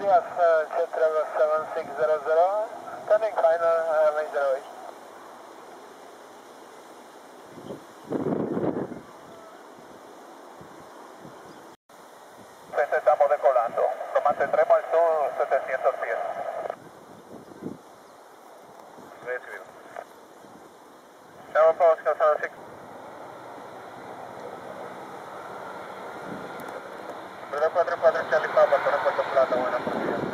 días, Jet Travel 7600, turning final, range 08. Pues estamos decolando, lo mantendremos al sur 700 pies. Recibido. Tower Oscar 06. Bravo 44 Charlie Papa, con el Puerto Plata, buena posición.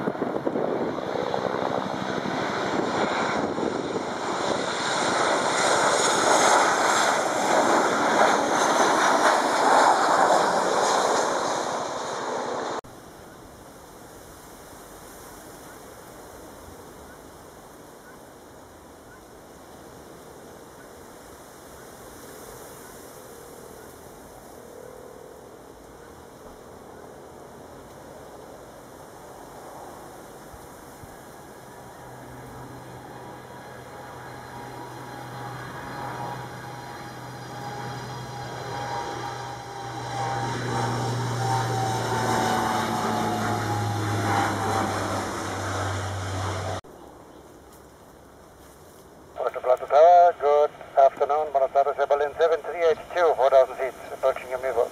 Puerto Plata Tower, good afternoon. Buenos tardes, Berlin 7382, 4,000 feet, approaching your move.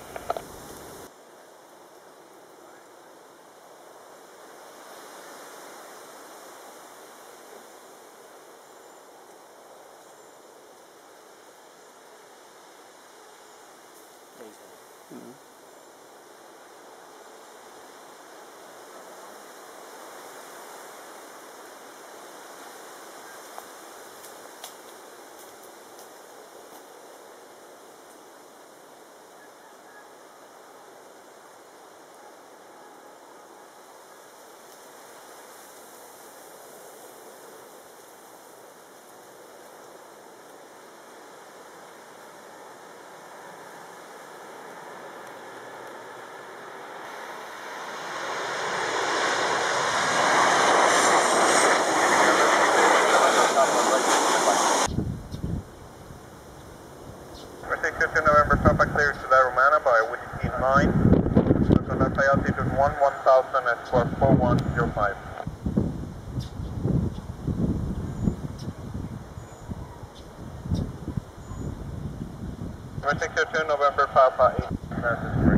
November Papa clear to La Romana by Whiskey 9. So that's high altitude 1000 at 4105. November Papa 8.